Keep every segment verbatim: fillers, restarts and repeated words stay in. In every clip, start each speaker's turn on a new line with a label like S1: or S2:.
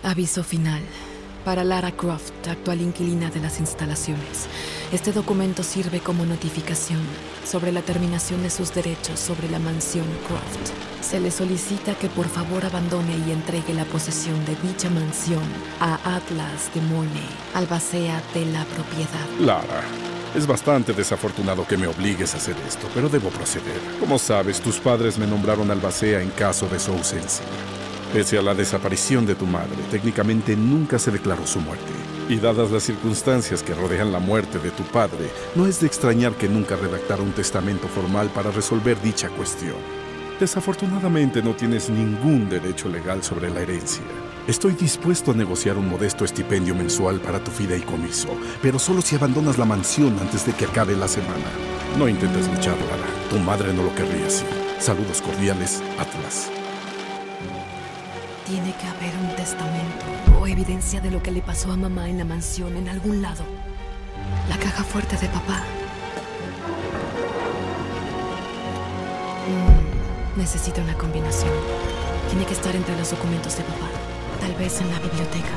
S1: Aviso final. Para Lara Croft, actual inquilina de las instalaciones. Este documento sirve como notificación sobre la terminación de sus derechos sobre la mansión Croft. Se le solicita que por favor abandone y entregue la posesión de dicha mansión a Atlas de Mornay, albacea de la propiedad.
S2: Lara, es bastante desafortunado que me obligues a hacer esto, pero debo proceder. Como sabes, tus padres me nombraron albacea en caso de su ausencia. Pese a la desaparición de tu madre, técnicamente nunca se declaró su muerte. Y dadas las circunstancias que rodean la muerte de tu padre, no es de extrañar que nunca redactara un testamento formal para resolver dicha cuestión. Desafortunadamente no tienes ningún derecho legal sobre la herencia. Estoy dispuesto a negociar un modesto estipendio mensual para tu fideicomiso, pero solo si abandonas la mansión antes de que acabe la semana. No intentes luchar, Lara. Tu madre no lo querría así. Saludos cordiales, Atlas.
S1: Tiene que haber un testamento o evidencia de lo que le pasó a mamá en la mansión en algún lado. La caja fuerte de papá. Mm, necesito una combinación. Tiene que estar entre los documentos de papá. Tal vez en la biblioteca.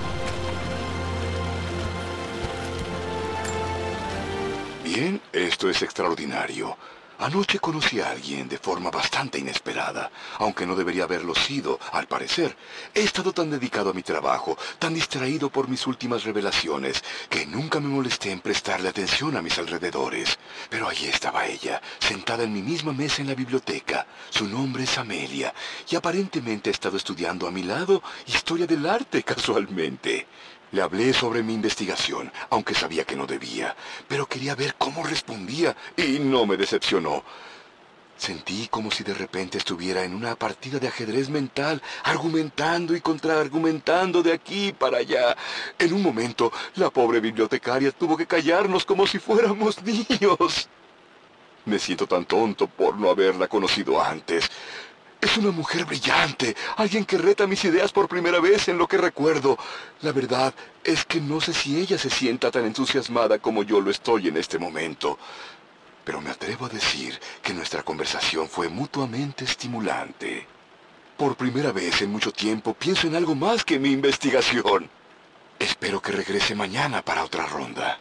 S3: Bien, esto es extraordinario. Anoche conocí a alguien de forma bastante inesperada, aunque no debería haberlo sido, al parecer. He estado tan dedicado a mi trabajo, tan distraído por mis últimas revelaciones, que nunca me molesté en prestarle atención a mis alrededores. Pero allí estaba ella, sentada en mi misma mesa en la biblioteca. Su nombre es Amelia, y aparentemente ha estado estudiando a mi lado historia del arte casualmente. Le hablé sobre mi investigación, aunque sabía que no debía, pero quería ver cómo respondía y no me decepcionó. Sentí como si de repente estuviera en una partida de ajedrez mental, argumentando y contraargumentando de aquí para allá. En un momento, la pobre bibliotecaria tuvo que callarnos como si fuéramos niños. Me siento tan tonto por no haberla conocido antes. Es una mujer brillante, alguien que reta mis ideas por primera vez en lo que recuerdo. La verdad es que no sé si ella se sienta tan entusiasmada como yo lo estoy en este momento. Pero me atrevo a decir que nuestra conversación fue mutuamente estimulante. Por primera vez en mucho tiempo pienso en algo más que mi investigación. Espero que regrese mañana para otra ronda.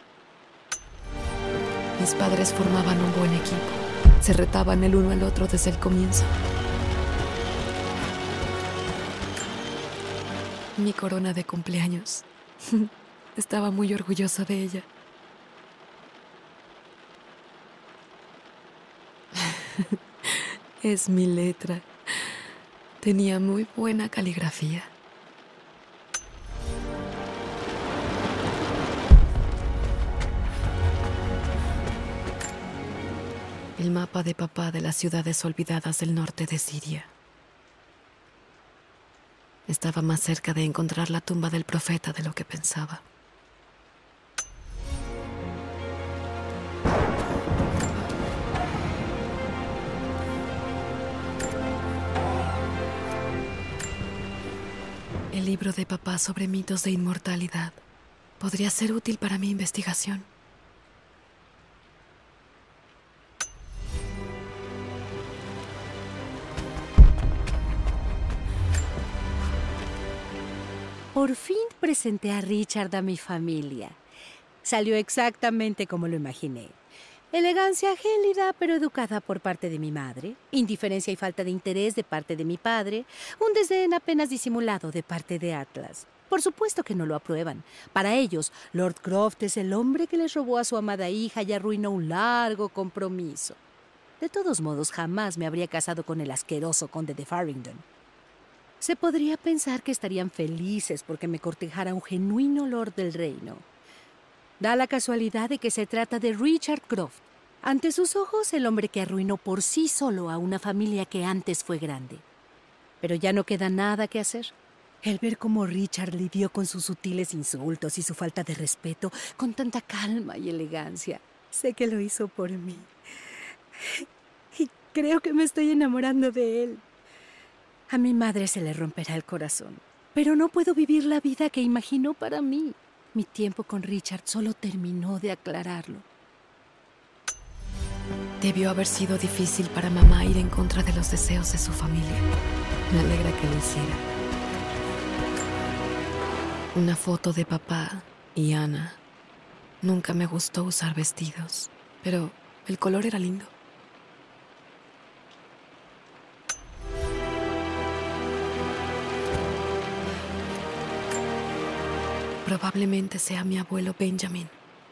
S1: Mis padres formaban un buen equipo. Se retaban el uno al otro desde el comienzo. Mi corona de cumpleaños. Estaba muy orgullosa de ella. Es mi letra. Tenía muy buena caligrafía. El mapa de papá de las ciudades olvidadas del norte de Siria. Estaba más cerca de encontrar la tumba del profeta de lo que pensaba. El libro de papá sobre mitos de inmortalidad podría ser útil para mi investigación.
S4: Por fin presenté a Richard a mi familia. Salió exactamente como lo imaginé. Elegancia gélida pero educada por parte de mi madre, indiferencia y falta de interés de parte de mi padre, un desdén apenas disimulado de parte de Atlas. Por supuesto que no lo aprueban. Para ellos, Lord Croft es el hombre que les robó a su amada hija y arruinó un largo compromiso. De todos modos, jamás me habría casado con el asqueroso conde de Farringdon. Se podría pensar que estarían felices porque me cortejara un genuino lord del reino. Da la casualidad de que se trata de Richard Croft. Ante sus ojos, el hombre que arruinó por sí solo a una familia que antes fue grande. Pero ya no queda nada que hacer. El ver cómo Richard lidió con sus sutiles insultos y su falta de respeto con tanta calma y elegancia. Sé que lo hizo por mí. Y creo que me estoy enamorando de él. A mi madre se le romperá el corazón, pero no puedo vivir la vida que imaginó para mí. Mi tiempo con Richard solo terminó de aclararlo.
S1: Debió haber sido difícil para mamá ir en contra de los deseos de su familia. Me alegra que lo hiciera. Una foto de papá y Ana. Nunca me gustó usar vestidos, pero el color era lindo. Probablemente sea mi abuelo Benjamin.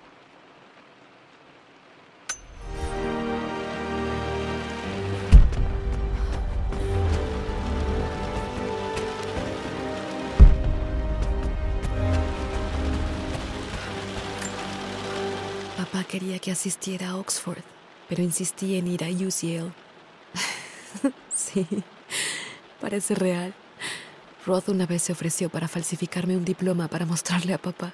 S1: Papá quería que asistiera a Oxford, pero insistí en ir a U C L. Sí, parece real. Roth una vez se ofreció para falsificarme un diploma para mostrarle a papá.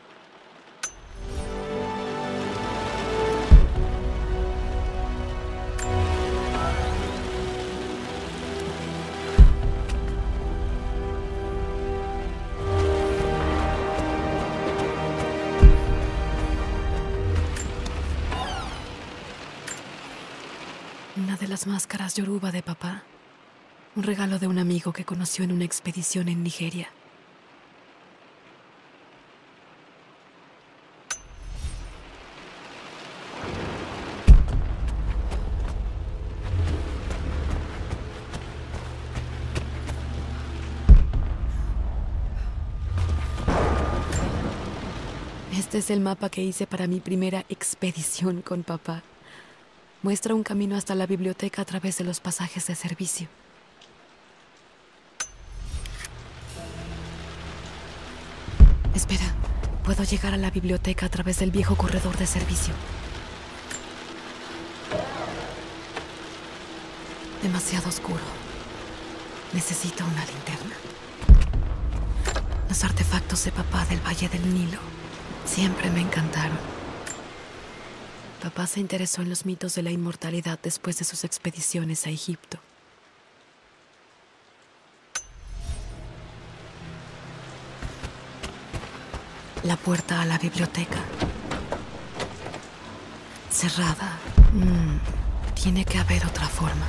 S1: Una de las máscaras yoruba de papá. Un regalo de un amigo que conoció en una expedición en Nigeria. Este es el mapa que hice para mi primera expedición con papá. Muestra un camino hasta la biblioteca a través de los pasajes de servicio. Espera, puedo llegar a la biblioteca a través del viejo corredor de servicio. Demasiado oscuro. Necesito una linterna. Los artefactos de papá del Valle del Nilo siempre me encantaron. Papá se interesó en los mitos de la inmortalidad después de sus expediciones a Egipto. La puerta a la biblioteca. Cerrada. Mm, tiene que haber otra forma.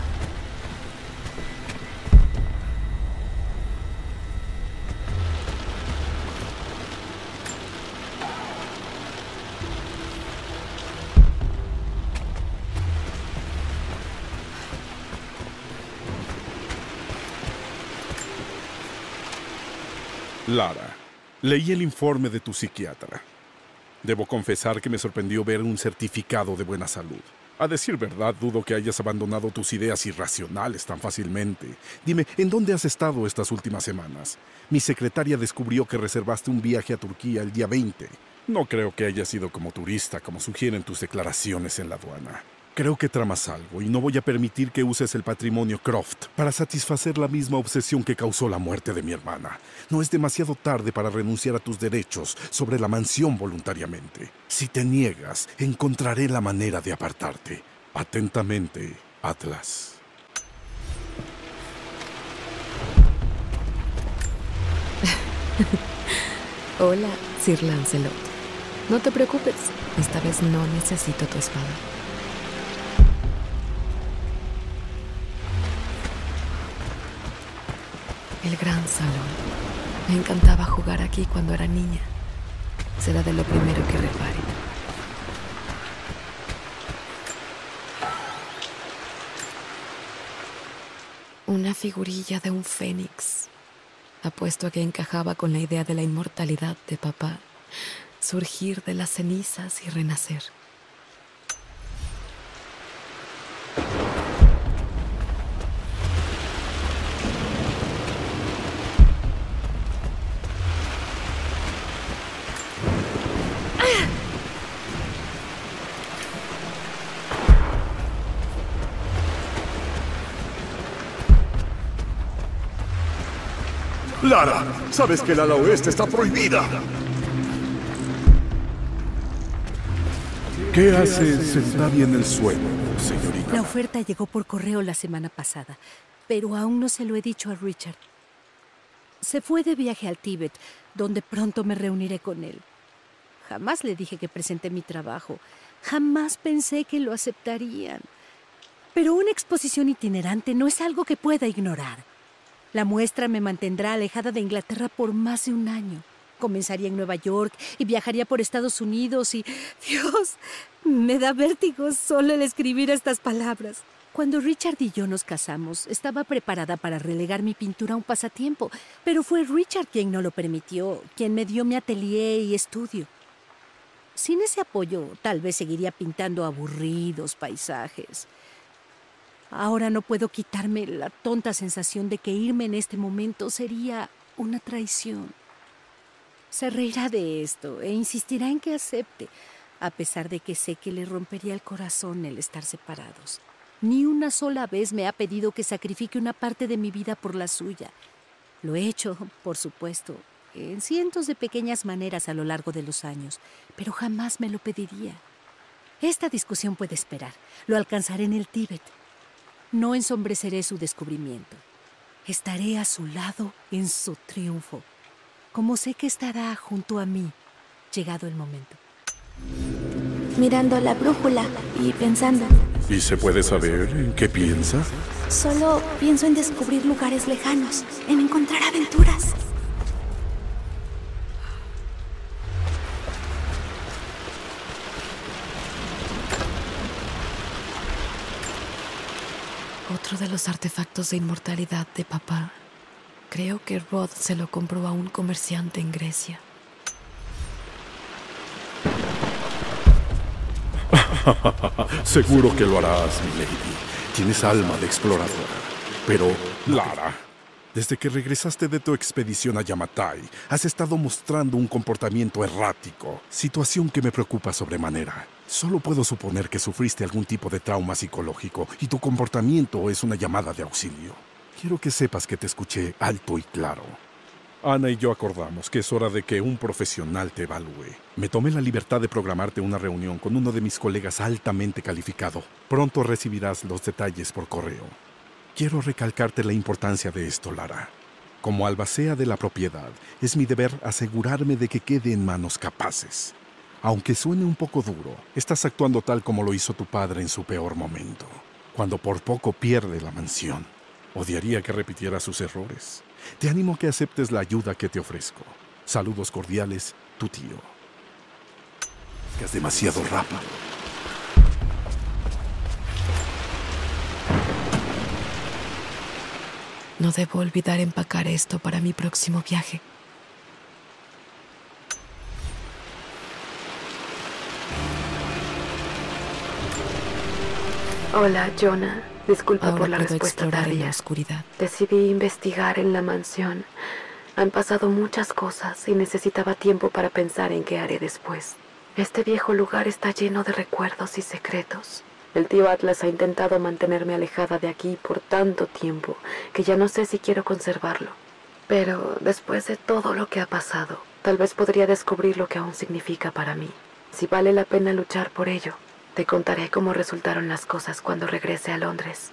S2: Lara, leí el informe de tu psiquiatra. Debo confesar que me sorprendió ver un certificado de buena salud. A decir verdad, dudo que hayas abandonado tus ideas irracionales tan fácilmente. Dime, ¿en dónde has estado estas últimas semanas? Mi secretaria descubrió que reservaste un viaje a Turquía el día veinte. No creo que hayas ido como turista, como sugieren tus declaraciones en la aduana. Creo que tramas algo y no voy a permitir que uses el patrimonio Croft para satisfacer la misma obsesión que causó la muerte de mi hermana. No es demasiado tarde para renunciar a tus derechos sobre la mansión voluntariamente. Si te niegas, encontraré la manera de apartarte. Atentamente, Atlas.
S1: Hola, Sir Lancelot. No te preocupes, esta vez no necesito tu espada. El gran salón. Me encantaba jugar aquí cuando era niña. Será de lo primero que repare. Una figurilla de un fénix. Apuesto a que encajaba con la idea de la inmortalidad de papá. Surgir de las cenizas y renacer.
S3: Lara, sabes que el ala oeste está prohibida.
S2: ¿Qué hace sentada en el suelo, señorita?
S4: La oferta llegó por correo la semana pasada, pero aún no se lo he dicho a Richard. Se fue de viaje al Tíbet, donde pronto me reuniré con él. Jamás le dije que presenté mi trabajo. Jamás pensé que lo aceptarían. Pero una exposición itinerante no es algo que pueda ignorar. La muestra me mantendrá alejada de Inglaterra por más de un año. Comenzaría en Nueva York y viajaría por Estados Unidos y... Dios, me da vértigo solo el escribir estas palabras. Cuando Richard y yo nos casamos, estaba preparada para relegar mi pintura a un pasatiempo, pero fue Richard quien no lo permitió, quien me dio mi atelier y estudio. Sin ese apoyo, tal vez seguiría pintando aburridos paisajes. Ahora no puedo quitarme la tonta sensación de que irme en este momento sería una traición. Se reirá de esto e insistirá en que acepte, a pesar de que sé que le rompería el corazón el estar separados. Ni una sola vez me ha pedido que sacrifique una parte de mi vida por la suya. Lo he hecho, por supuesto, en cientos de pequeñas maneras a lo largo de los años, pero jamás me lo pediría. Esta discusión puede esperar. Lo alcanzaré en el Tíbet. No ensombreceré su descubrimiento. Estaré a su lado en su triunfo, como sé que estará junto a mí, llegado el momento.
S5: Mirando la brújula y pensando.
S2: ¿Y se puede saber en qué piensa?
S5: Solo pienso en descubrir lugares lejanos, en encontrar aventuras.
S1: Otro de los artefactos de inmortalidad de papá. Creo que Rod se lo compró a un comerciante en Grecia.
S2: Seguro que lo harás, mi lady. Tienes alma de exploradora. Pero, Lara, desde que regresaste de tu expedición a Yamatai, has estado mostrando un comportamiento errático, situación que me preocupa sobremanera. Solo puedo suponer que sufriste algún tipo de trauma psicológico y tu comportamiento es una llamada de auxilio. Quiero que sepas que te escuché alto y claro. Ana y yo acordamos que es hora de que un profesional te evalúe. Me tomé la libertad de programarte una reunión con uno de mis colegas altamente calificado. Pronto recibirás los detalles por correo. Quiero recalcarte la importancia de esto, Lara. Como albacea de la propiedad, es mi deber asegurarme de que quede en manos capaces. Aunque suene un poco duro, estás actuando tal como lo hizo tu padre en su peor momento, cuando por poco pierde la mansión. Odiaría que repitiera sus errores. Te animo a que aceptes la ayuda que te ofrezco. Saludos cordiales, tu tío. Es demasiado rápido.
S1: No debo olvidar empacar esto para mi próximo viaje.
S6: Hola, Jonah. Disculpa
S1: Ahora
S6: por la
S1: puedo
S6: respuesta
S1: explorar en la
S6: tardía.
S1: oscuridad.
S6: Decidí investigar en la mansión. Han pasado muchas cosas y necesitaba tiempo para pensar en qué haré después. Este viejo lugar está lleno de recuerdos y secretos. El tío Atlas ha intentado mantenerme alejada de aquí por tanto tiempo que ya no sé si quiero conservarlo. Pero después de todo lo que ha pasado, tal vez podría descubrir lo que aún significa para mí. Si vale la pena luchar por ello, te contaré cómo resultaron las cosas cuando regrese a Londres.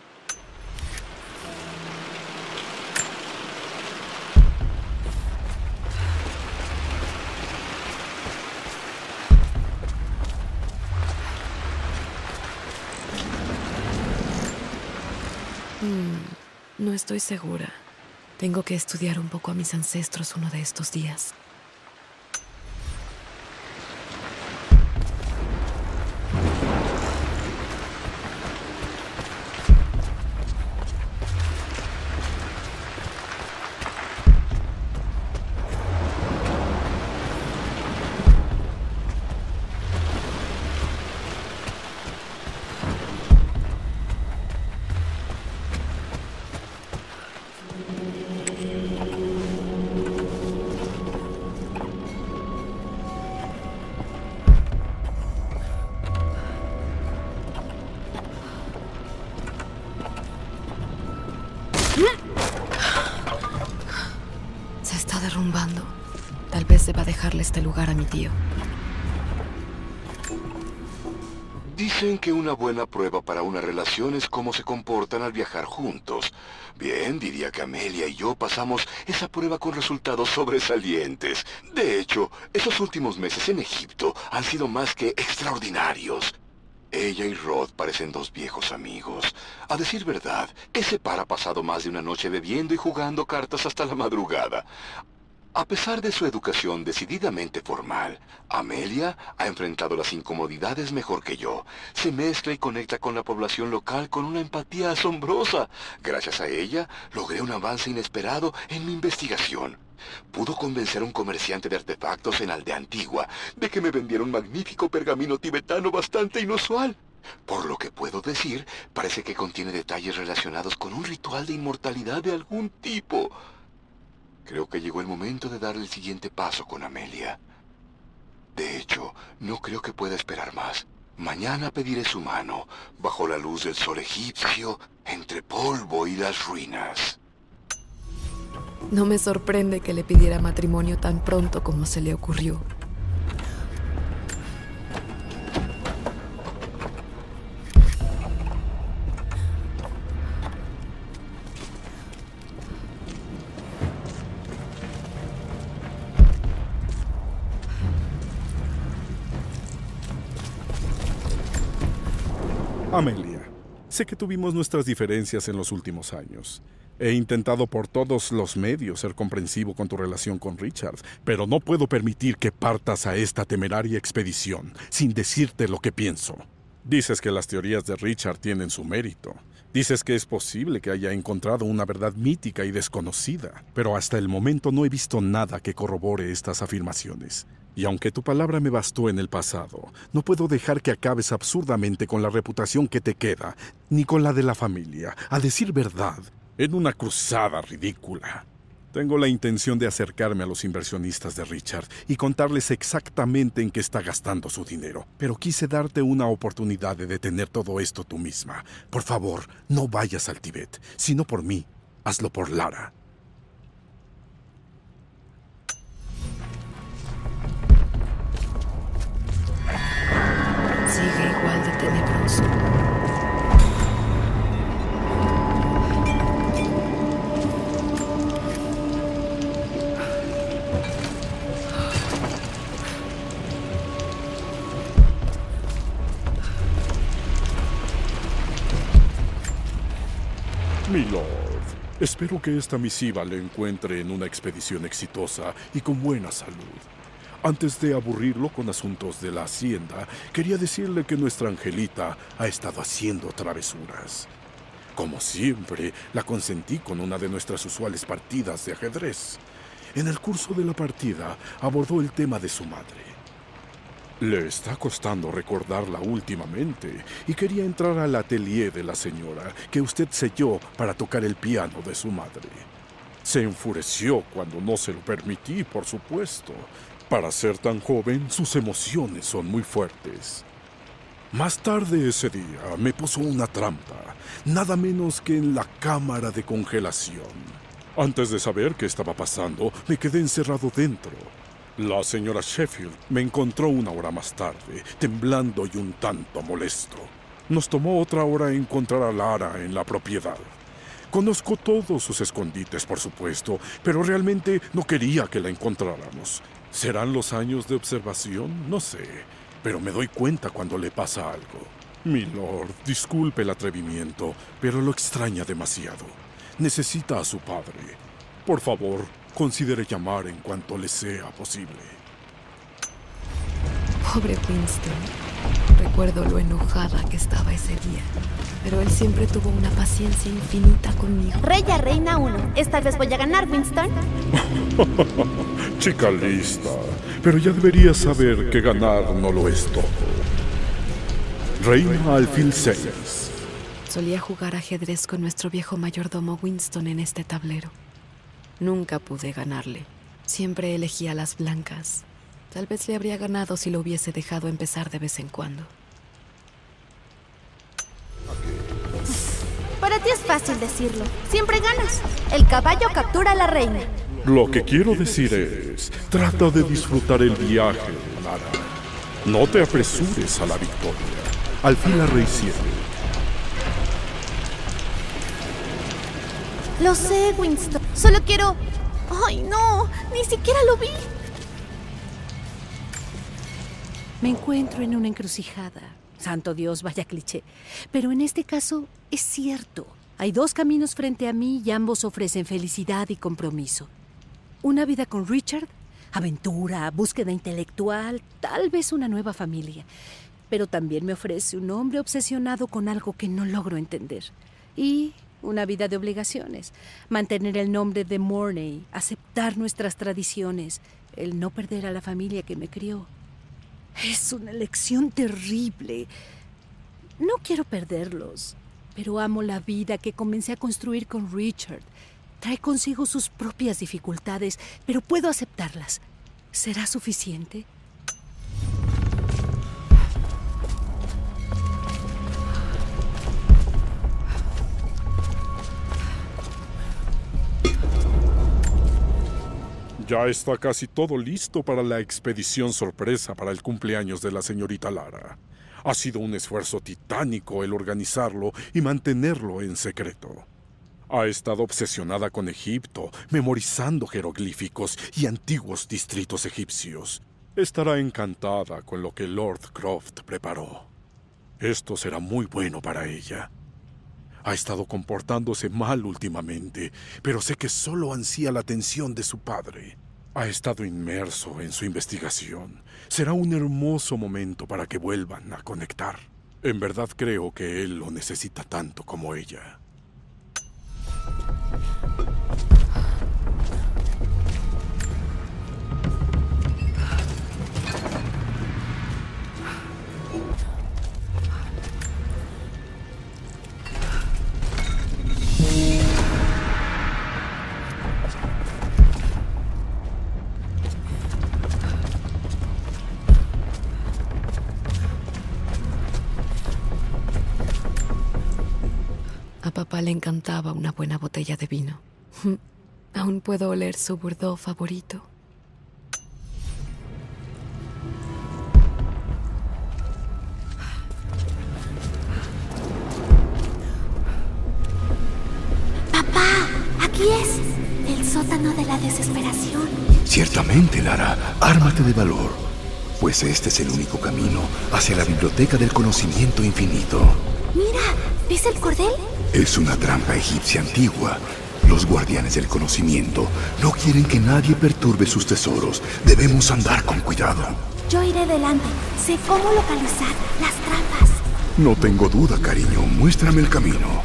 S1: Mm, no estoy segura. Tengo que estudiar un poco a mis ancestros uno de estos días. Se está derrumbando. Tal vez deba dejarle este lugar a mi tío.
S3: Dicen que una buena prueba para una relación es cómo se comportan al viajar juntos. Bien, diría que Amelia y yo pasamos esa prueba con resultados sobresalientes. De hecho, esos últimos meses en Egipto han sido más que extraordinarios. Ella y Rod parecen dos viejos amigos. A decir verdad, ese par ha pasado más de una noche bebiendo y jugando cartas hasta la madrugada. A pesar de su educación decididamente formal, Amelia ha enfrentado las incomodidades mejor que yo. Se mezcla y conecta con la población local con una empatía asombrosa. Gracias a ella, logré un avance inesperado en mi investigación. Pudo convencer a un comerciante de artefactos en Aldea Antigua de que me vendiera un magnífico pergamino tibetano bastante inusual. Por lo que puedo decir, parece que contiene detalles relacionados con un ritual de inmortalidad de algún tipo. Creo que llegó el momento de dar el siguiente paso con Amelia. De hecho, no creo que pueda esperar más. Mañana pediré su mano, bajo la luz del sol egipcio, entre polvo y las ruinas.
S1: No me sorprende que le pidiera matrimonio tan pronto como se le ocurrió.
S2: Amelia, sé que tuvimos nuestras diferencias en los últimos años. He intentado por todos los medios ser comprensivo con tu relación con Richard, pero no puedo permitir que partas a esta temeraria expedición sin decirte lo que pienso. Dices que las teorías de Richard tienen su mérito. Dices que es posible que haya encontrado una verdad mítica y desconocida, pero hasta el momento no he visto nada que corrobore estas afirmaciones. Y aunque tu palabra me bastó en el pasado, no puedo dejar que acabes absurdamente con la reputación que te queda, ni con la de la familia, a decir verdad, en una cruzada ridícula. Tengo la intención de acercarme a los inversionistas de Richard y contarles exactamente en qué está gastando su dinero. Pero quise darte una oportunidad de detener todo esto tú misma. Por favor, no vayas al Tíbet. Si no por mí, hazlo por Lara.
S1: Sigue igual de tenebroso.
S2: Mi Lord, espero que esta misiva le encuentre en una expedición exitosa y con buena salud. Antes de aburrirlo con asuntos de la hacienda, quería decirle que nuestra Angelita ha estado haciendo travesuras. Como siempre, la consentí con una de nuestras usuales partidas de ajedrez. En el curso de la partida, abordó el tema de su madre. Le está costando recordarla últimamente y quería entrar al atelier de la señora que usted selló para tocar el piano de su madre. Se enfureció cuando no se lo permití, por supuesto. Para ser tan joven, sus emociones son muy fuertes. Más tarde ese día me puso una trampa, nada menos que en la cámara de congelación. Antes de saber qué estaba pasando, me quedé encerrado dentro. La señora Sheffield me encontró una hora más tarde, temblando y un tanto molesto. Nos tomó otra hora encontrar a Lara en la propiedad. Conozco todos sus escondites, por supuesto, pero realmente no quería que la encontráramos. ¿Serán los años de observación? No sé, pero me doy cuenta cuando le pasa algo. Mi lord, disculpe el atrevimiento, pero lo extraña demasiado. Necesita a su padre. Por favor, considere llamar en cuanto le sea posible.
S1: Pobre Winston. Recuerdo lo enojada que estaba ese día, pero él siempre tuvo una paciencia infinita conmigo.
S5: Reya Reina uno. Esta vez voy a ganar, Winston.
S2: Chica lista, pero ya deberías saber que ganar no lo es todo. Reina Alfil seis.
S1: Solía jugar ajedrez con nuestro viejo mayordomo Winston en este tablero. Nunca pude ganarle. Siempre elegía las blancas. Tal vez le habría ganado si lo hubiese dejado empezar de vez en cuando.
S5: Para ti es fácil decirlo. Siempre ganas. El caballo captura a la reina.
S2: Lo que quiero decir es, trata de disfrutar el viaje, Lara. No te apresures a la victoria. Alfil a rey siete.
S5: Lo sé, Winston. Solo quiero... ¡Ay, no! Ni siquiera lo vi.
S4: Me encuentro en una encrucijada. Santo Dios, vaya cliché. Pero en este caso es cierto. Hay dos caminos frente a mí y ambos ofrecen felicidad y compromiso. Una vida con Richard, aventura, búsqueda intelectual, tal vez una nueva familia. Pero también me ofrece un hombre obsesionado con algo que no logro entender. Y una vida de obligaciones. Mantener el nombre de Mornay, aceptar nuestras tradiciones, el no perder a la familia que me crió. Es una elección terrible. No quiero perderlos, pero amo la vida que comencé a construir con Richard. Trae consigo sus propias dificultades, pero puedo aceptarlas. ¿Será suficiente?
S2: Ya está casi todo listo para la expedición sorpresa para el cumpleaños de la señorita Lara. Ha sido un esfuerzo titánico el organizarlo y mantenerlo en secreto. Ha estado obsesionada con Egipto, memorizando jeroglíficos y antiguos distritos egipcios. Estará encantada con lo que Lord Croft preparó. Esto será muy bueno para ella. Ha estado comportándose mal últimamente, pero sé que solo ansía la atención de su padre. Ha estado inmerso en su investigación. Será un hermoso momento para que vuelvan a conectar. En verdad creo que él lo necesita tanto como ella.
S1: A papá le encantaba una buena botella de vino. Aún puedo oler su Bordeaux favorito.
S5: ¡Papá! ¡Aquí es! El sótano de la desesperación.
S3: Ciertamente, Lara, ármate de valor, pues este es el único camino hacia la biblioteca del conocimiento infinito.
S5: Mira, ¿ves el cordel?
S3: Es una trampa egipcia antigua. Los guardianes del conocimiento no quieren que nadie perturbe sus tesoros. Debemos andar con cuidado.
S5: Yo iré delante. Sé cómo localizar las trampas.
S3: No tengo duda, cariño. Muéstrame el camino.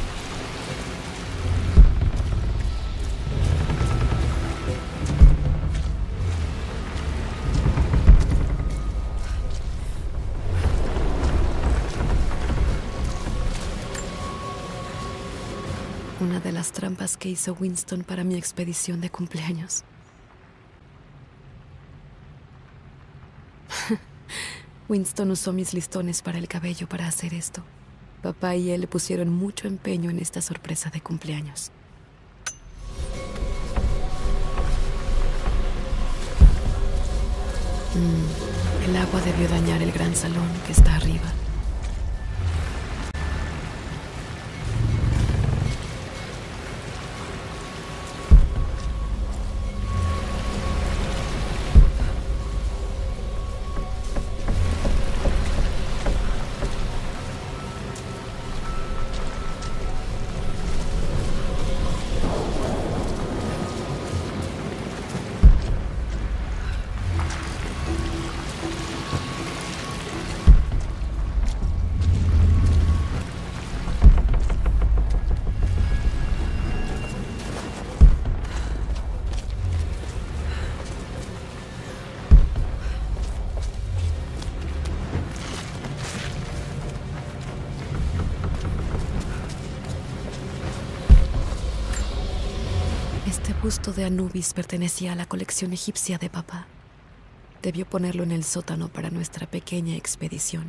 S1: Una de las trampas que hizo Winston para mi expedición de cumpleaños. Winston usó mis listones para el cabello para hacer esto. Papá y él le pusieron mucho empeño en esta sorpresa de cumpleaños. Mm, el agua debió dañar el gran salón que está arriba. Este busto de Anubis pertenecía a la colección egipcia de papá. Debió ponerlo en el sótano para nuestra pequeña expedición.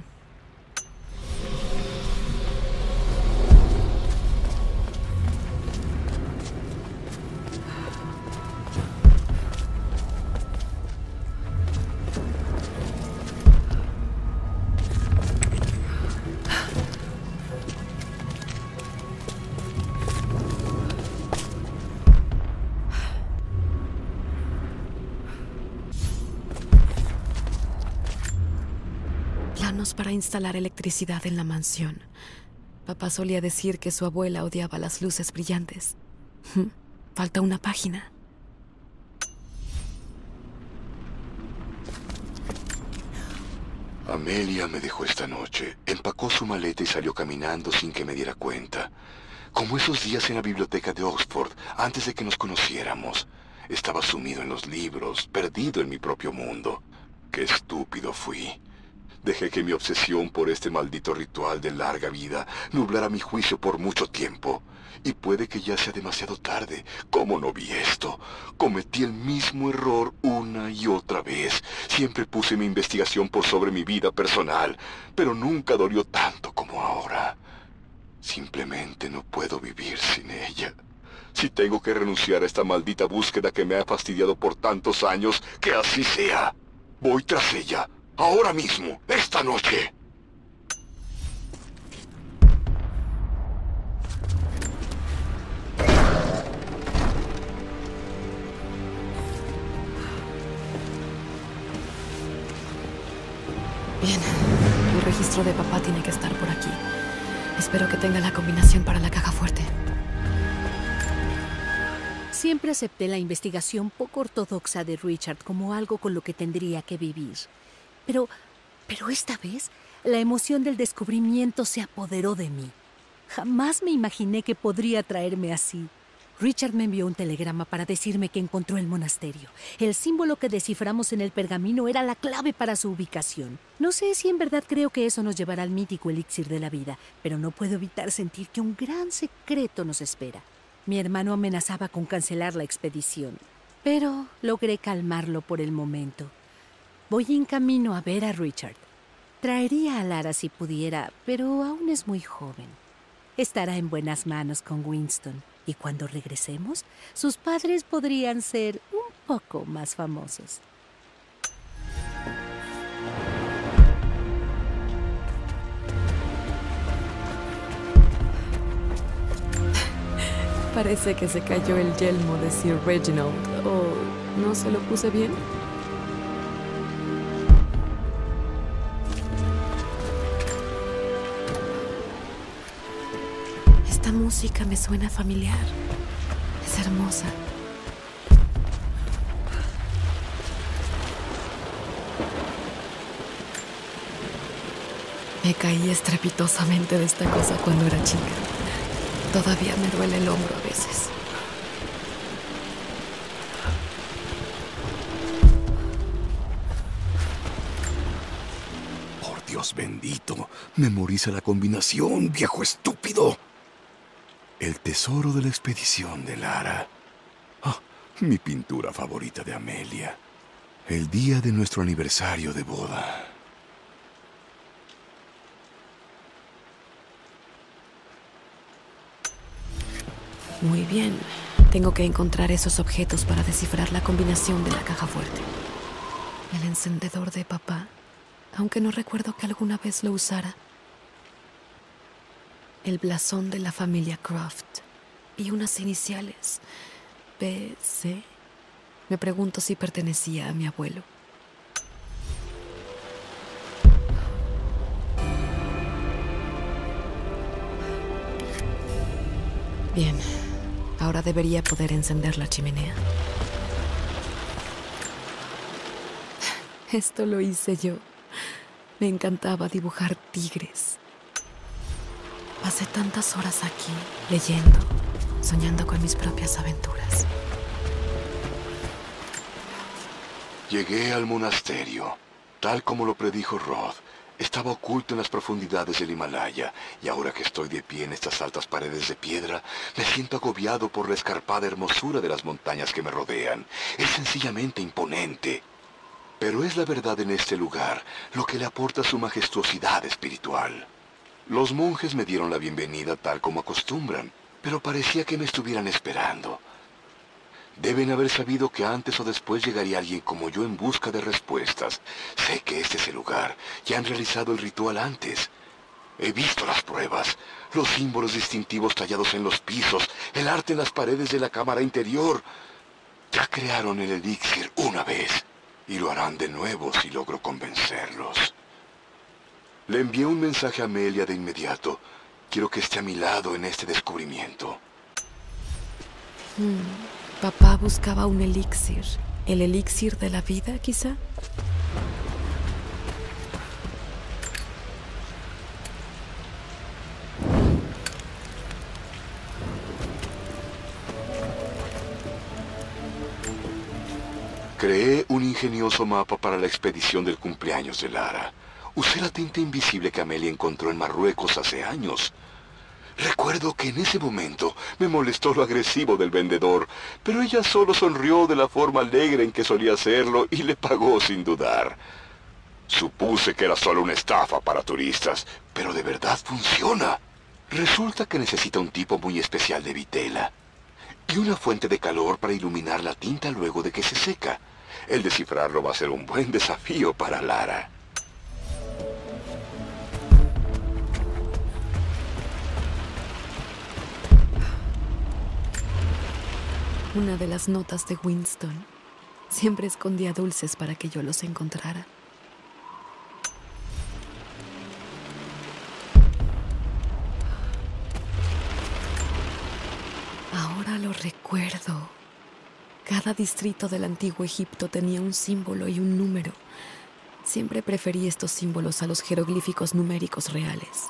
S1: Planos para instalar electricidad en la mansión. Papá solía decir que su abuela odiaba las luces brillantes. Falta una página.
S3: Amelia me dejó esta noche, empacó su maleta y salió caminando sin que me diera cuenta. Como esos días en la biblioteca de Oxford, antes de que nos conociéramos. Estaba sumido en los libros, perdido en mi propio mundo. Qué estúpido fui. Dejé que mi obsesión por este maldito ritual de larga vida nublara mi juicio por mucho tiempo. Y puede que ya sea demasiado tarde. ¿Cómo no vi esto? Cometí el mismo error una y otra vez. Siempre puse mi investigación por sobre mi vida personal, pero nunca dolió tanto como ahora. Simplemente no puedo vivir sin ella. Si tengo que renunciar a esta maldita búsqueda que me ha fastidiado por tantos años, que así sea. Voy tras ella, ahora mismo, esta noche.
S1: Bien, el registro de papá tiene que estar por aquí. Espero que tenga la combinación para la caja fuerte.
S4: Siempre acepté la investigación poco ortodoxa de Richard como algo con lo que tendría que vivir. Pero, pero esta vez, la emoción del descubrimiento se apoderó de mí. Jamás me imaginé que podría traerme así. Richard me envió un telegrama para decirme que encontró el monasterio. El símbolo que desciframos en el pergamino era la clave para su ubicación. No sé si en verdad creo que eso nos llevará al mítico elixir de la vida, pero no puedo evitar sentir que un gran secreto nos espera. Mi hermano amenazaba con cancelar la expedición, pero logré calmarlo por el momento. Voy en camino a ver a Richard. Traería a Lara si pudiera, pero aún es muy joven. Estará en buenas manos con Winston. Y cuando regresemos, sus padres podrían ser un poco más famosos.
S1: Parece que se cayó el yelmo de Sir Reginald. ¿O no se lo puse bien? Esta música me suena familiar. Es hermosa. Me caí estrepitosamente de esta cosa cuando era chica. Todavía me duele el hombro a veces.
S3: Por Dios bendito, memoriza la combinación, viejo estúpido. El tesoro de la expedición de Lara. Oh, mi pintura favorita de Amelia. El día de nuestro aniversario de boda.
S1: Muy bien. Tengo que encontrar esos objetos para descifrar la combinación de la caja fuerte. El encendedor de papá, aunque no recuerdo que alguna vez lo usara. El blasón de la familia Croft y unas iniciales. P C. Me pregunto si pertenecía a mi abuelo. Bien. Ahora debería poder encender la chimenea. Esto lo hice yo. Me encantaba dibujar tigres. Pasé tantas horas aquí, leyendo, soñando con mis propias aventuras.
S3: Llegué al monasterio, tal como lo predijo Roth. Estaba oculto en las profundidades del Himalaya, y ahora que estoy de pie en estas altas paredes de piedra, me siento agobiado por la escarpada hermosura de las montañas que me rodean. Es sencillamente imponente. Pero es la verdad en este lugar lo que le aporta su majestuosidad espiritual. Los monjes me dieron la bienvenida tal como acostumbran, pero parecía que me estuvieran esperando. Deben haber sabido que antes o después llegaría alguien como yo en busca de respuestas. Sé que este es el lugar. Ya han realizado el ritual antes. He visto las pruebas, los símbolos distintivos tallados en los pisos, el arte en las paredes de la cámara interior. Ya crearon el elixir una vez, y lo harán de nuevo si logro convencerlos. Le envié un mensaje a Amelia de inmediato. Quiero que esté a mi lado en este descubrimiento.
S1: Hmm. Papá buscaba un elixir. ¿El elixir de la vida, quizá?
S3: Creé un ingenioso mapa para la expedición del cumpleaños de Lara. Usé la tinta invisible que Amelia encontró en Marruecos hace años. Recuerdo que en ese momento me molestó lo agresivo del vendedor, pero ella solo sonrió de la forma alegre en que solía hacerlo y le pagó sin dudar. Supuse que era solo una estafa para turistas, pero de verdad funciona. Resulta que necesita un tipo muy especial de vitela y una fuente de calor para iluminar la tinta luego de que se seca. El descifrarlo va a ser un buen desafío para Lara.
S1: Una de las notas de Winston. Siempre escondía dulces para que yo los encontrara. Ahora lo recuerdo. Cada distrito del antiguo Egipto tenía un símbolo y un número. Siempre preferí estos símbolos a los jeroglíficos numéricos reales.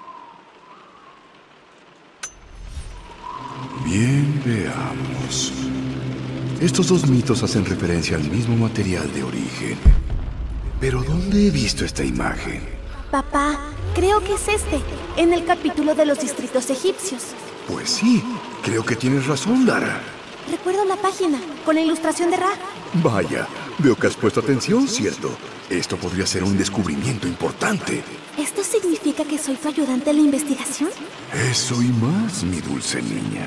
S3: Bien, veamos. Estos dos mitos hacen referencia al mismo material de origen. Pero ¿dónde he visto esta imagen?
S5: Papá, creo que es este, en el capítulo de los distritos egipcios.
S3: Pues sí, creo que tienes razón, Lara.
S5: Recuerdo la página, con la ilustración de Ra.
S3: Vaya, veo que has puesto atención, ¿cierto? Esto podría ser un descubrimiento importante.
S5: ¿Esto significa que soy tu ayudante en la investigación?
S3: Eso y más, mi dulce niña.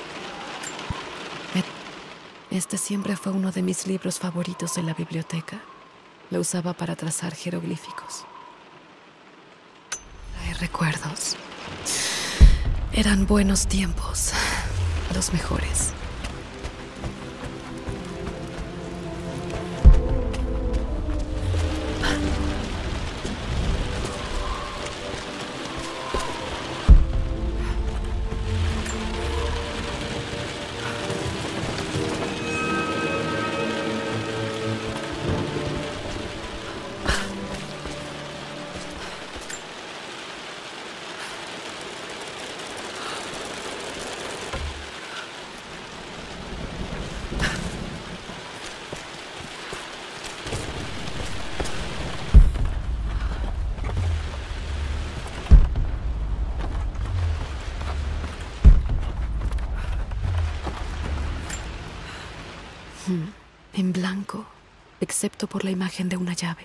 S1: Este siempre fue uno de mis libros favoritos en la biblioteca. Lo usaba para trazar jeroglíficos. Hay recuerdos. Eran buenos tiempos. Los mejores. En blanco, excepto por la imagen de una llave.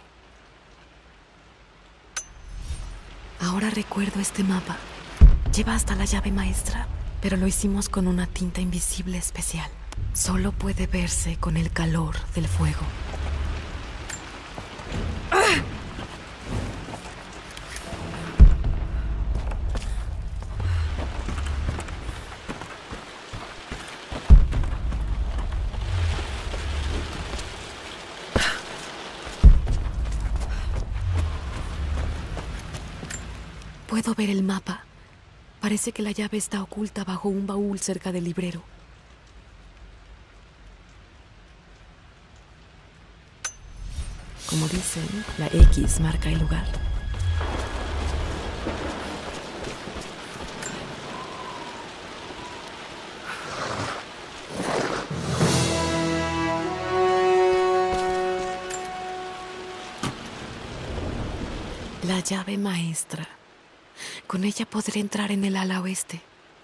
S1: Ahora recuerdo este mapa. Lleva hasta la llave maestra, pero lo hicimos con una tinta invisible especial. Solo puede verse con el calor del fuego. ¡Ah! Puedo ver el mapa. Parece que la llave está oculta bajo un baúl cerca del librero. Como dicen, la X marca el lugar. La llave maestra. Con ella podré entrar en el ala oeste.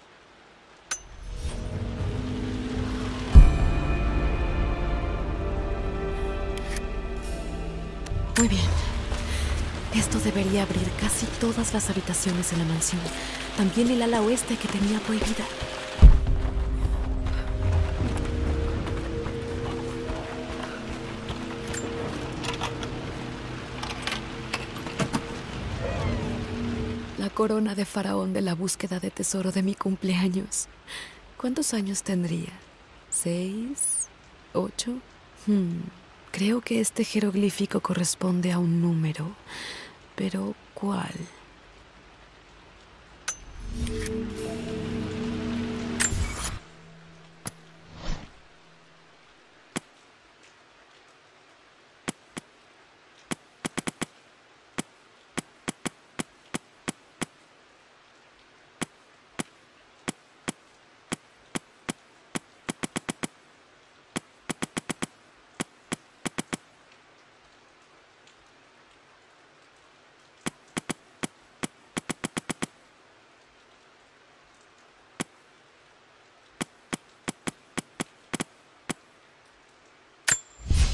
S1: Muy bien. Esto debería abrir casi todas las habitaciones en la mansión. También el ala oeste que tenía prohibida. La corona de faraón de la búsqueda de tesoro de mi cumpleaños. ¿Cuántos años tendría? ¿Seis? ¿Ocho? Hmm. Creo que este jeroglífico corresponde a un número. ¿Pero cuál?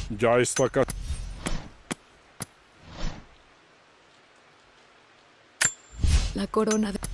S2: Ya está acá.
S1: La corona de...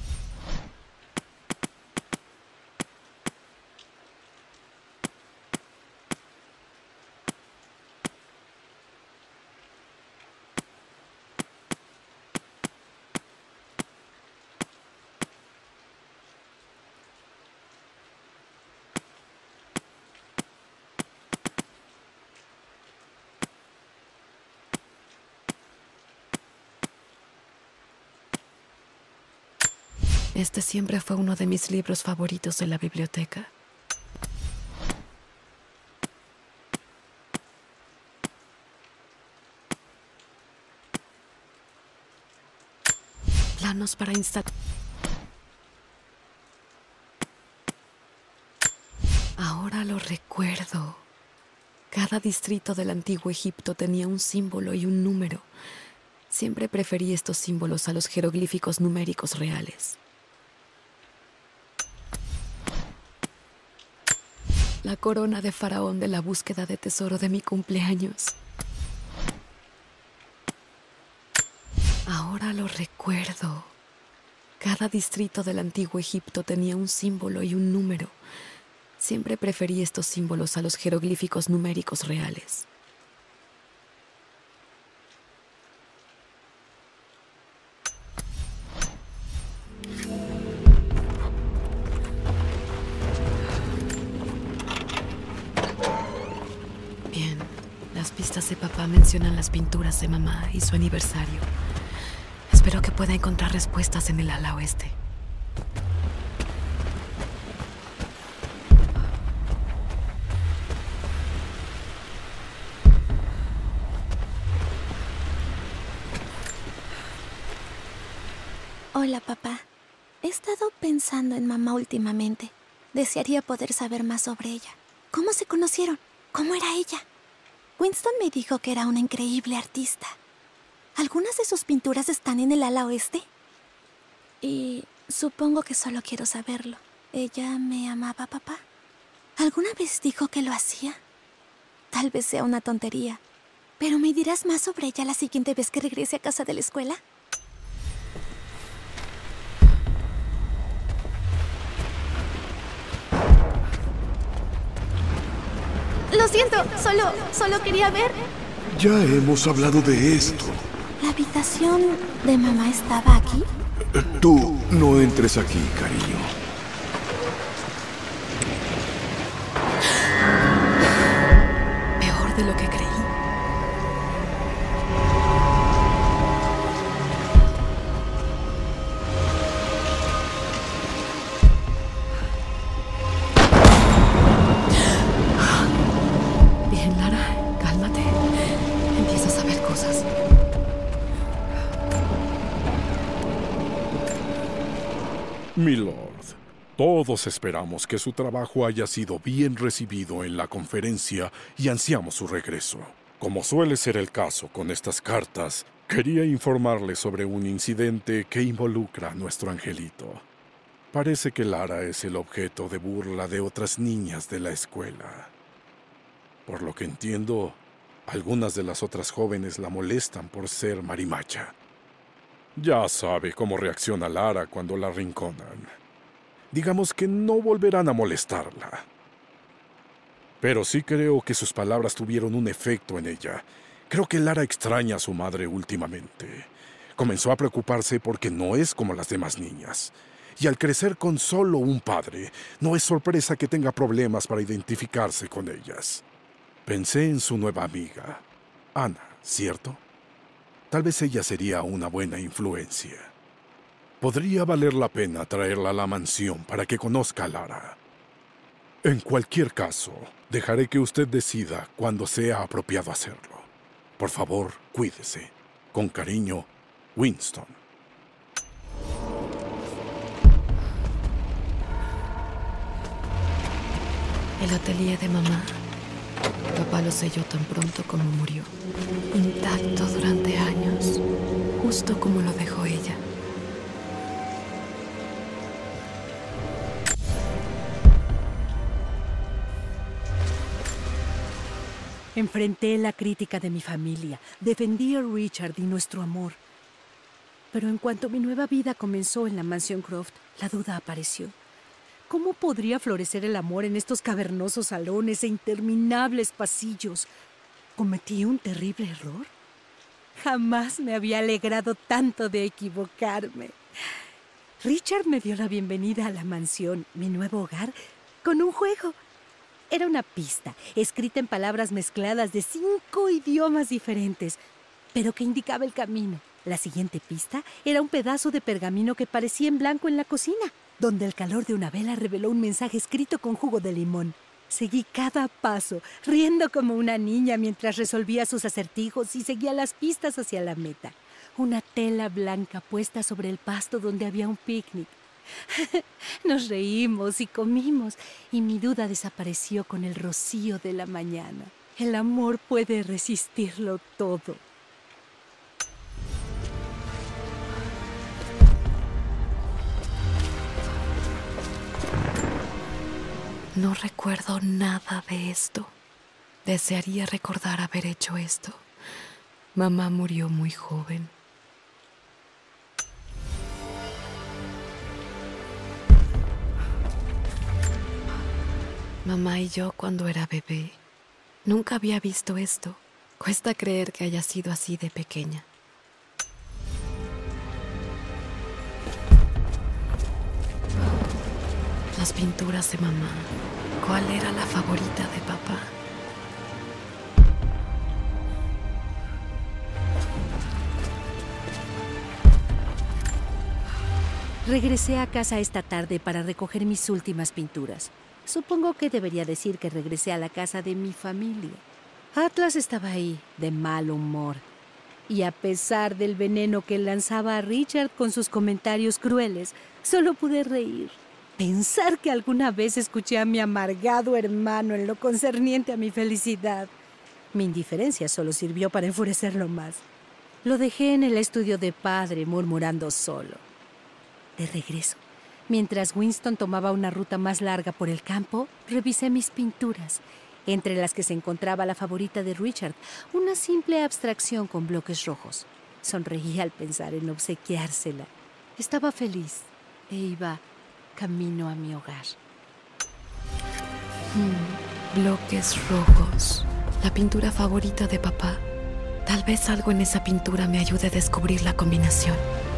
S1: Este siempre fue uno de mis libros favoritos de la biblioteca. Planos para instalar... Ahora lo recuerdo. Cada distrito del antiguo Egipto tenía un símbolo y un número. Siempre preferí estos símbolos a los jeroglíficos numéricos reales. La corona de faraón de la búsqueda de tesoro de mi cumpleaños. Ahora lo recuerdo. Cada distrito del antiguo Egipto tenía un símbolo y un número. Siempre preferí estos símbolos a los jeroglíficos numéricos reales. Bien, las pistas de papá mencionan las pinturas de mamá y su aniversario. Espero que pueda encontrar respuestas en el ala oeste.
S5: Hola, papá. He estado pensando en mamá últimamente. Desearía poder saber más sobre ella. ¿Cómo se conocieron? ¿Cómo era ella? Winston me dijo que era una increíble artista. ¿Algunas de sus pinturas están en el ala oeste? Y supongo que solo quiero saberlo. ¿Ella me amaba, papá? ¿Alguna vez dijo que lo hacía? Tal vez sea una tontería, pero ¿me dirás más sobre ella la siguiente vez que regrese a casa de la escuela? Lo siento, solo, solo quería ver.
S3: Ya hemos hablado de esto.
S5: ¿La habitación de mamá estaba aquí?
S3: Tú no entres aquí, cariño.
S1: Peor de lo que creí. Bien, Lara, cálmate. Empiezas a ver cosas.
S2: Milord, todos esperamos que su trabajo haya sido bien recibido en la conferencia y ansiamos su regreso. Como suele ser el caso con estas cartas, quería informarle sobre un incidente que involucra a nuestro angelito. Parece que Lara es el objeto de burla de otras niñas de la escuela. Por lo que entiendo, algunas de las otras jóvenes la molestan por ser marimacha. Ya sabe cómo reacciona Lara cuando la arrinconan. Digamos que no volverán a molestarla. Pero sí creo que sus palabras tuvieron un efecto en ella. Creo que Lara extraña a su madre últimamente. Comenzó a preocuparse porque no es como las demás niñas. Y al crecer con solo un padre, no es sorpresa que tenga problemas para identificarse con ellas. Pensé en su nueva amiga, Ana, ¿cierto? Tal vez ella sería una buena influencia. Podría valer la pena traerla a la mansión para que conozca a Lara. En cualquier caso, dejaré que usted decida cuándo sea apropiado hacerlo. Por favor, cuídese. Con cariño, Winston.
S1: El atelier de mamá. Papá lo selló tan pronto como murió. Intacto durante años, justo como lo dejó ella.
S4: Enfrenté la crítica de mi familia, defendí a Richard y nuestro amor. Pero en cuanto mi nueva vida comenzó en la mansión Croft, la duda apareció. ¿Cómo podría florecer el amor en estos cavernosos salones e interminables pasillos? ¿Cometí un terrible error? Jamás me había alegrado tanto de equivocarme. Richard me dio la bienvenida a la mansión, mi nuevo hogar, con un juego. Era una pista, escrita en palabras mezcladas de cinco idiomas diferentes, pero que indicaba el camino. La siguiente pista era un pedazo de pergamino que parecía en blanco en la cocina, donde el calor de una vela reveló un mensaje escrito con jugo de limón. Seguí cada paso, riendo como una niña mientras resolvía sus acertijos y seguía las pistas hacia la meta. Una tela blanca puesta sobre el pasto donde había un picnic. Nos reímos y comimos, y mi duda desapareció con el rocío de la mañana. El amor puede resistirlo todo.
S1: No recuerdo nada de esto. Desearía recordar haber hecho esto. Mamá murió muy joven. Mamá y yo cuando era bebé. Nunca había visto esto. Cuesta creer que haya sido así de pequeña. Las pinturas de mamá. ¿Cuál era la favorita de papá?
S4: Regresé a casa esta tarde para recoger mis últimas pinturas. Supongo que debería decir que regresé a la casa de mi familia. Atlas estaba ahí, de mal humor. Y a pesar del veneno que lanzaba a Richard con sus comentarios crueles, solo pude reír. Pensar que alguna vez escuché a mi amargado hermano en lo concerniente a mi felicidad. Mi indiferencia solo sirvió para enfurecerlo más. Lo dejé en el estudio de padre, murmurando solo. De regreso, mientras Winston tomaba una ruta más larga por el campo, revisé mis pinturas, entre las que se encontraba la favorita de Richard, una simple abstracción con bloques rojos. Sonreí al pensar en obsequiársela. Estaba feliz e iba camino a mi hogar.
S1: Hmm, bloques rojos. La pintura favorita de papá. Tal vez algo en esa pintura me ayude a descubrir la combinación.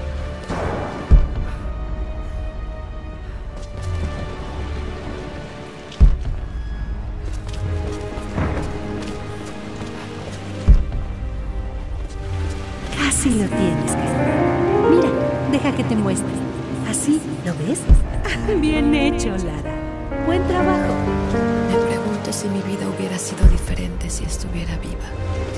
S4: Casi lo tienes, Cristina. Mira, deja que te muestre. ¿Así? ¿Lo ves? Bien hecho, Lara. Buen trabajo.
S1: Me pregunto si mi vida hubiera sido diferente si estuviera viva.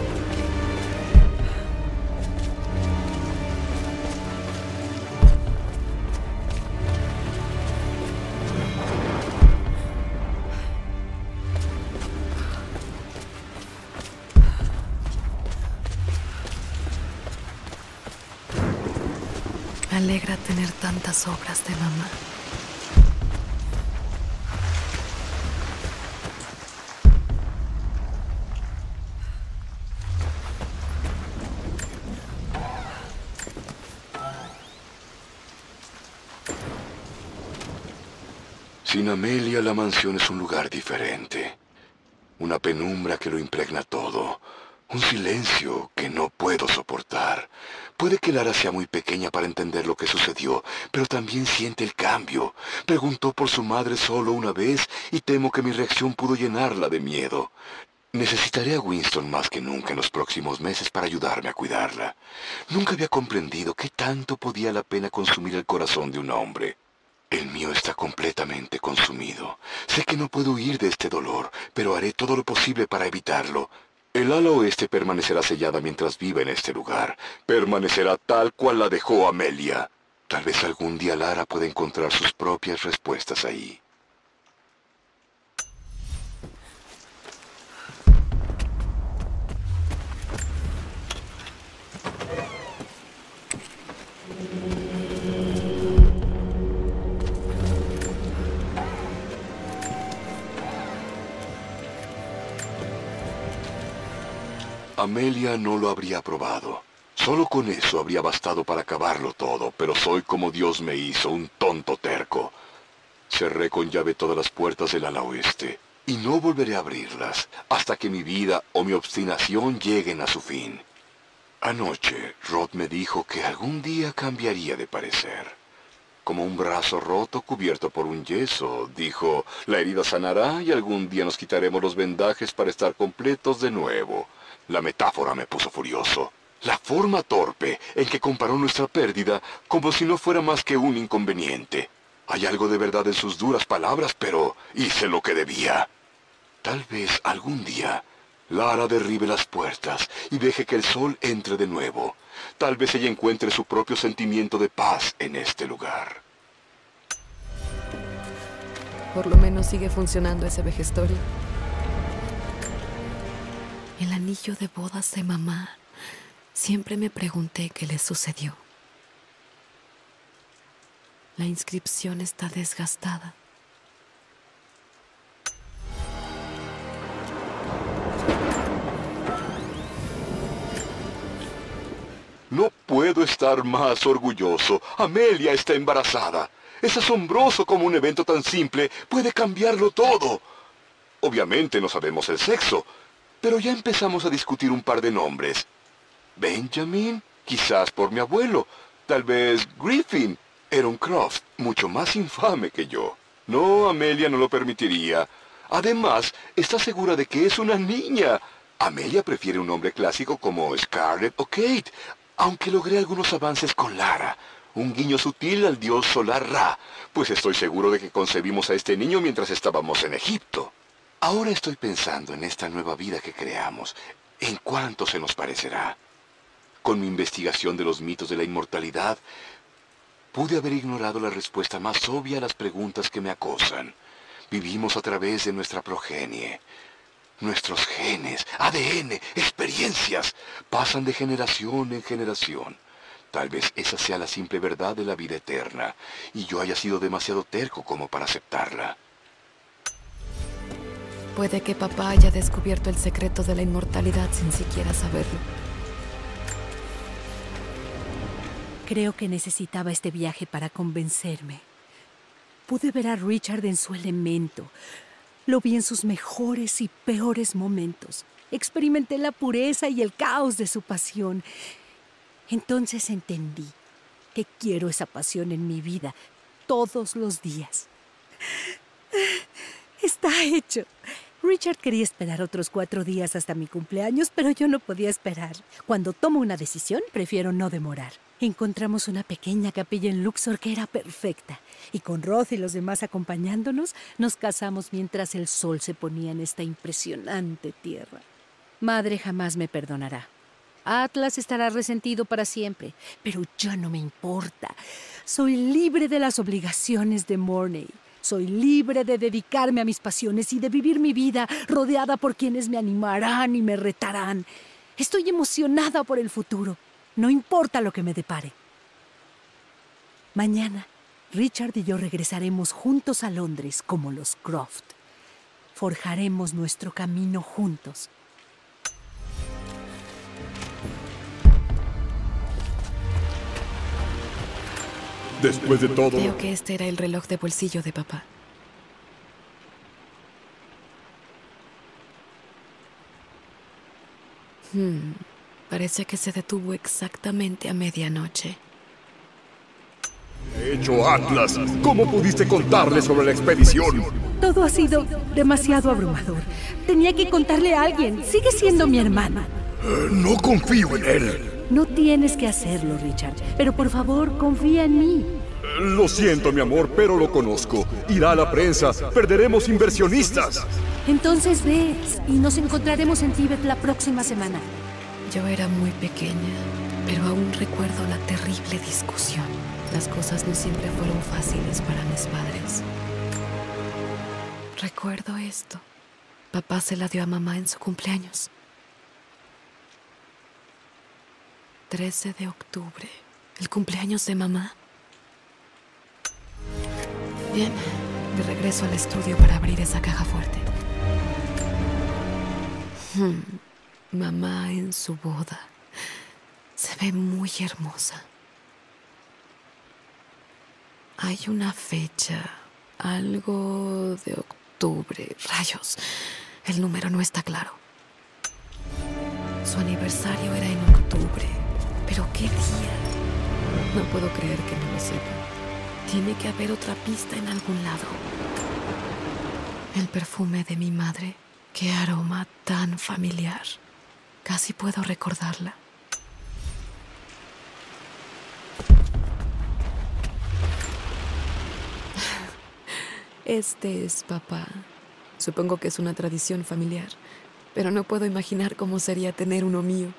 S1: Me alegra tener tantas obras de mamá.
S3: Sin Amelia, la mansión es un lugar diferente. Una penumbra que lo impregna todo. Un silencio que no puedo soportar. Puede que Lara sea muy pequeña para entender lo que sucedió, pero también siente el cambio. Preguntó por su madre solo una vez y temo que mi reacción pudo llenarla de miedo. Necesitaré a Winston más que nunca en los próximos meses para ayudarme a cuidarla. Nunca había comprendido qué tanto podía la pena consumir el corazón de un hombre. El mío está completamente consumido. Sé que no puedo huir de este dolor, pero haré todo lo posible para evitarlo. El ala oeste permanecerá sellada mientras viva en este lugar. Permanecerá tal cual la dejó Amelia. Tal vez algún día Lara pueda encontrar sus propias respuestas ahí. Amelia no lo habría aprobado. Solo con eso habría bastado para acabarlo todo, pero soy como Dios me hizo, un tonto terco. Cerré con llave todas las puertas del ala oeste, y no volveré a abrirlas hasta que mi vida o mi obstinación lleguen a su fin. Anoche, Rod me dijo que algún día cambiaría de parecer. Como un brazo roto cubierto por un yeso, dijo, la herida sanará y algún día nos quitaremos los vendajes para estar completos de nuevo. La metáfora me puso furioso. La forma torpe en que comparó nuestra pérdida como si no fuera más que un inconveniente. Hay algo de verdad en sus duras palabras, pero hice lo que debía. Tal vez algún día Lara derribe las puertas y deje que el sol entre de nuevo. Tal vez ella encuentre su propio sentimiento de paz en este lugar.
S1: Por lo menos sigue funcionando ese vejestorio. El anillo de bodas de mamá. Siempre me pregunté qué le sucedió. La inscripción está desgastada.
S3: No puedo estar más orgulloso. Amelia está embarazada. Es asombroso cómo un evento tan simple puede cambiarlo todo. Obviamente no sabemos el sexo, pero ya empezamos a discutir un par de nombres. Benjamin, quizás por mi abuelo. Tal vez Griffin. Aaron Croft, mucho más infame que yo. No, Amelia no lo permitiría. Además, está segura de que es una niña. Amelia prefiere un nombre clásico como Scarlett o Kate, aunque logré algunos avances con Lara. Un guiño sutil al dios solar Ra, pues estoy seguro de que concebimos a este niño mientras estábamos en Egipto. Ahora estoy pensando en esta nueva vida que creamos, en cuánto se nos parecerá. Con mi investigación de los mitos de la inmortalidad, pude haber ignorado la respuesta más obvia a las preguntas que me acosan. Vivimos a través de nuestra progenie. Nuestros genes, A D N, experiencias, pasan de generación en generación. Tal vez esa sea la simple verdad de la vida eterna, y yo haya sido demasiado terco como para aceptarla.
S1: Puede que papá haya descubierto el secreto de la inmortalidad sin siquiera saberlo.
S4: Creo que necesitaba este viaje para convencerme. Pude ver a Richard en su elemento. Lo vi en sus mejores y peores momentos. Experimenté la pureza y el caos de su pasión. Entonces entendí que quiero esa pasión en mi vida todos los días. Está hecho. Richard quería esperar otros cuatro días hasta mi cumpleaños, pero yo no podía esperar. Cuando tomo una decisión, prefiero no demorar. Encontramos una pequeña capilla en Luxor que era perfecta, y con Rod y los demás acompañándonos, nos casamos mientras el sol se ponía en esta impresionante tierra. Madre jamás me perdonará. Atlas estará resentido para siempre, pero ya no me importa. Soy libre de las obligaciones de Mornay. Soy libre de dedicarme a mis pasiones y de vivir mi vida rodeada por quienes me animarán y me retarán. Estoy emocionada por el futuro. No importa lo que me depare. Mañana, Richard y yo regresaremos juntos a Londres como los Croft. Forjaremos nuestro camino juntos.
S2: Después de todo...
S1: Creo que este era el reloj de bolsillo de papá. Hmm, parece que se detuvo exactamente a medianoche.
S7: De hecho, Atlas, ¿cómo pudiste contarle sobre la expedición?
S4: Todo ha sido demasiado abrumador. Tenía que contarle a alguien. Sigue siendo mi hermana.
S7: Uh, no confío en él.
S4: No tienes que hacerlo, Richard. Pero por favor, confía en mí.
S7: Uh, lo siento, mi amor, pero lo conozco. Irá a la prensa. Perderemos inversionistas.
S4: Entonces ves, y nos encontraremos en Tíbet la próxima semana.
S1: Yo era muy pequeña, pero aún recuerdo la terrible discusión. Las cosas no siempre fueron fáciles para mis padres. Recuerdo esto. Papá se la dio a mamá en su cumpleaños. trece de octubre. ¿El cumpleaños de mamá? Bien, de regreso al estudio para abrir esa caja fuerte. Hmm. Mamá en su boda. Se ve muy hermosa. Hay una fecha, algo de octubre. Rayos, el número no está claro. Su aniversario era en octubre. ¿Pero qué día? No puedo creer que no lo sepa. Tiene que haber otra pista en algún lado. El perfume de mi madre. Qué aroma tan familiar. Casi puedo recordarla. Este es papá. Supongo que es una tradición familiar, pero no puedo imaginar cómo sería tener uno mío.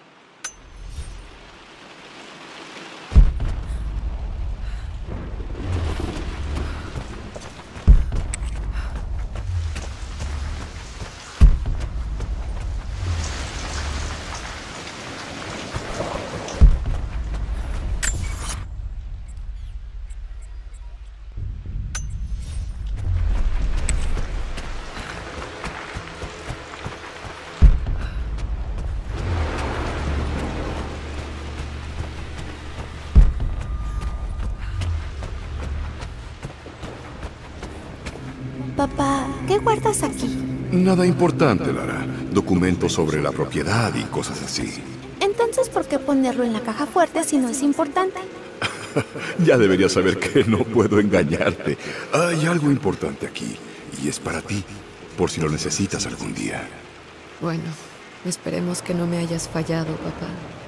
S5: Papá, ¿qué guardas aquí?
S3: Nada importante, Lara. Documentos sobre la propiedad y cosas así.
S5: Entonces, ¿por qué ponerlo en la caja fuerte si no es importante?
S3: Ya deberías saber que no puedo engañarte. Hay algo importante aquí, y es para ti, por si lo necesitas algún día.
S1: Bueno, esperemos que no me hayas fallado, papá.